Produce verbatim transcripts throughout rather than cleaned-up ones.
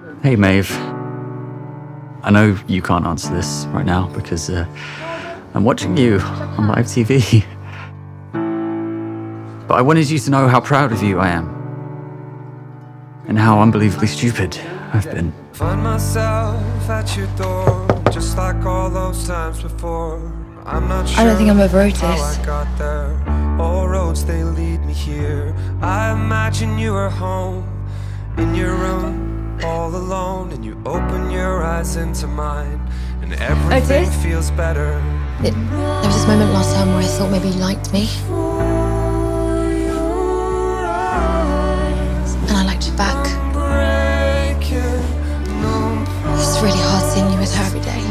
Hey, Maeve. I know you can't answer this right now because uh, I'm watching you on live T V. But I wanted you to know how proud of you I am. And how unbelievably stupid I've been. Find myself at your door, just like all those times before. I'm not sure I don't think I'm over Otis. how I got there. All roads, they lead me here. I imagine you were home, in your room, all alone, and you open your eyes into mine, and everything Otis? feels better. It, there was this moment last time where I thought maybe you liked me. And I liked you back. It's really hard seeing you with her every day.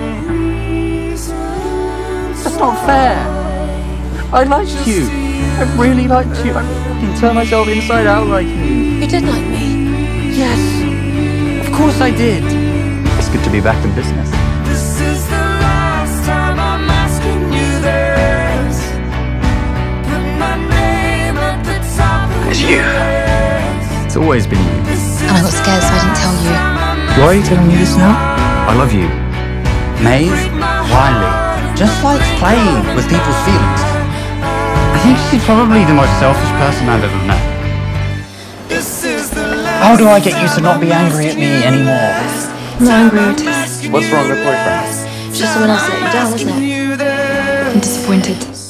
That's not fair. I liked you. I really liked you. I can turn myself inside out like you. You did like me. Yes. Of course I did. It's good to be back in business. This is the last time I'm asking you this. Put my name at the top of It's you. It's always been you. And I got scared, so I didn't tell you. Why are you telling me this now? I love you. Maeve, Wiley, just likes playing with people's feelings. I think she's probably the most selfish person I've ever met. How do I get you to not be angry at me anymore? I'm not angry, Otis. What's wrong with boyfriend? It's just someone else let you down, isn't it? I'm disappointed.